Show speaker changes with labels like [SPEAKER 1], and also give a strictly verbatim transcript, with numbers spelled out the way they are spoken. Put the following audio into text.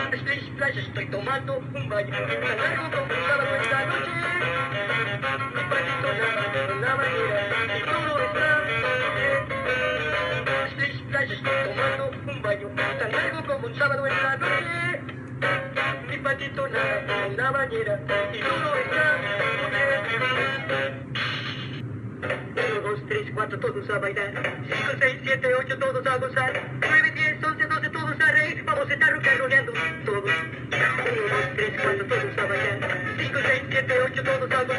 [SPEAKER 1] Splash, splash, estoy tomando un baño tan largo como un sábado esta noche. Mi patito nada en la bañera y todo está bien. Splash, splash, estoy tomando un baño tan largo como un sábado en la noche. Mi patito nada en la bañera y todo está bien. uno, dos, tres, cuatro, todos a bailar. cinco, seis, siete, ocho, todos a gozar. nueve, diez, once, doce, todos a reír. Vamos a estar rocanroleando todos. uno, dos, tres, cuatro, todos a bailar. cinco, seis, siete, ocho, todos a gozar.